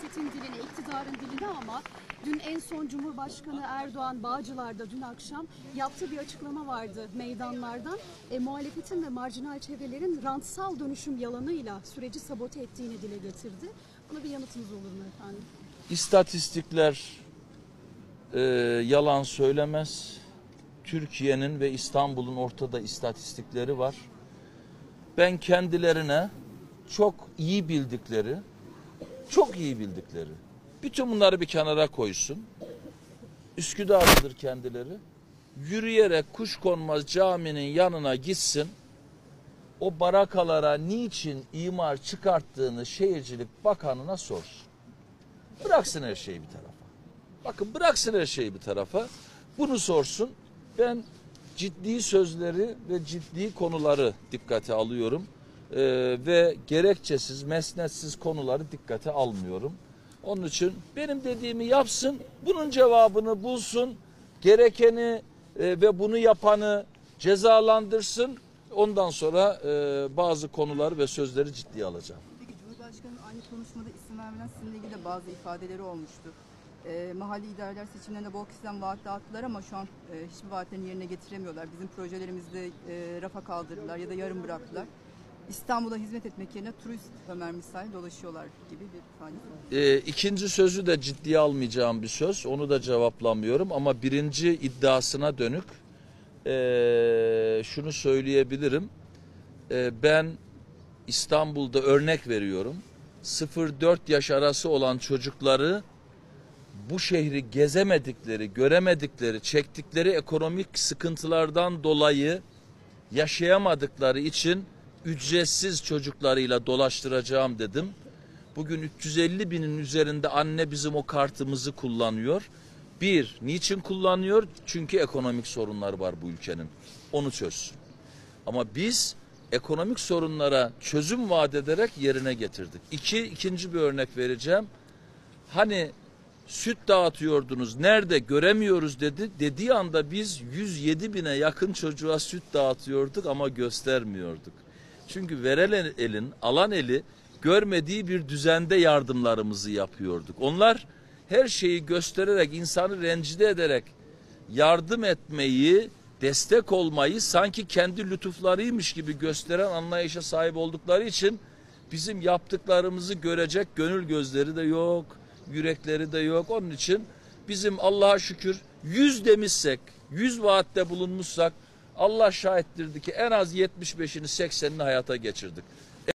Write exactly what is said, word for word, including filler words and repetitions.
siyasetin diline, iktidarın diline ama dün en son Cumhurbaşkanı Erdoğan Bağcılar'da dün akşam yaptığı bir açıklama vardı meydanlardan. E, muhalefetin ve marjinal çevrelerin rantsal dönüşüm yalanıyla süreci sabote ettiğini dile getirdi. Buna bir yanıtınız olur mu efendim? İstatistikler e, yalan söylemez. Türkiye'nin ve İstanbul'un ortada istatistikleri var. Ben kendilerine çok iyi bildikleri, çok iyi bildikleri, bütün bunları bir kenara koysun. Üsküdar'dır kendileri. Yürüyerek Kuşkonmaz Camii'nin yanına gitsin. O barakalara niçin imar çıkarttığını Şehircilik Bakanı'na sorsun. Bıraksın her şeyi bir tarafa. Bakın bıraksın her şeyi bir tarafa. Bunu sorsun. Ben ciddi sözleri ve ciddi konuları dikkate alıyorum. Ee, ve gerekçesiz, mesnetsiz konuları dikkate almıyorum. Onun için benim dediğimi yapsın, bunun cevabını bulsun, gerekeni e, ve bunu yapanı cezalandırsın. Ondan sonra e, bazı konuları ve sözleri ciddiye alacağım. Peki Cumhurbaşkanı aynı konuşmada isim vermeden sizinle ilgili de bazı ifadeleri olmuştu. E, mahalli idareler seçimlerinde bol kesilen vaat dağıttılar ama şu an e, hiçbir vaatlerini yerine getiremiyorlar. Bizim projelerimizde e, rafa kaldırdılar ya da yarım bıraktılar. İstanbul'a hizmet etmek yerine turist Ömer misal dolaşıyorlar gibi bir ifade. E, ikinci sözü de ciddiye almayacağım bir söz. Onu da cevaplamıyorum ama birinci iddiasına dönük e, şunu söyleyebilirim. E, ben İstanbul'da örnek veriyorum. sıfır dört yaş arası olan çocukları bu şehri gezemedikleri, göremedikleri, çektikleri ekonomik sıkıntılardan dolayı yaşayamadıkları için ücretsiz çocuklarıyla dolaştıracağım dedim. Bugün üç yüz elli binin üzerinde anne bizim o kartımızı kullanıyor. Bir, niçin kullanıyor? Çünkü ekonomik sorunlar var bu ülkenin. Onu çözsün. Ama biz ekonomik sorunlara çözüm vaat ederek yerine getirdik. İki, ikinci bir örnek vereceğim. Hani süt dağıtıyordunuz, nerede göremiyoruz dedi. Dediği anda biz yüz yedi bine yakın çocuğa süt dağıtıyorduk ama göstermiyorduk. Çünkü veren elin, alan eli görmediği bir düzende yardımlarımızı yapıyorduk. Onlar her şeyi göstererek, insanı rencide ederek yardım etmeyi, destek olmayı sanki kendi lütuflarıymış gibi gösteren anlayışa sahip oldukları için bizim yaptıklarımızı görecek gönül gözleri de yok, yürekleri de yok. Onun için bizim Allah'a şükür yüz demişsek, yüz vaatte bulunmuşsak Allah şahittirdi ki en az yetmiş beşini seksenini hayata geçirdik.